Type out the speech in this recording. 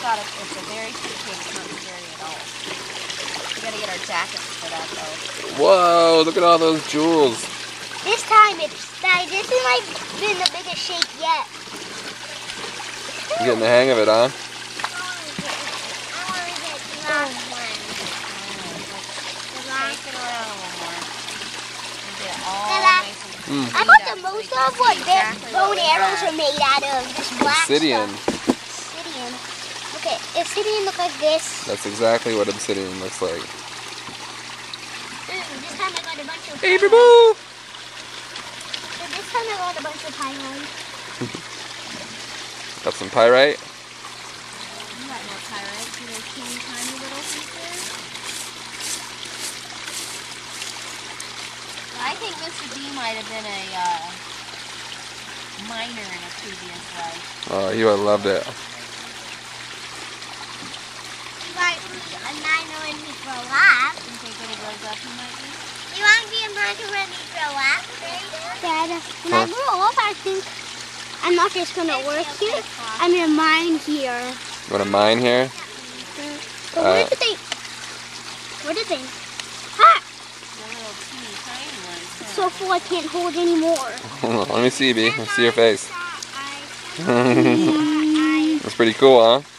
it's a very cute cave. It's not scary at all. We gotta get our jackets for that though. Whoa, look at all those jewels. This time this is like been the biggest shake yet. You're getting the hang of it, huh? I want to get the last one. Shake it around a little more. And get it all nice and I got the most of what bow and arrows are made out of. This black Obsidian. stuff. Obsidian. Okay, obsidian look like this. That's exactly what obsidian looks like. This time I got a bunch of Hey, boo! This time I got a bunch of pyrite. Got some pyrite. You got more pyrite. See those teeny tiny little pieces? I think Mr. D might have been a miner in a previous life. Oh, you would have loved it. You might be a miner when you grow up. You think when he grows up he might be? You want to be a miner when you grow up? Dad, when I grow up, I think I'm not just going to work here. I'm going to mine here. You want to mine here? But where did they? Ha! The little teeny tiny ones. Huh? So full I can't hold anymore. Let me see, B. Let's see your face. That's pretty cool, huh?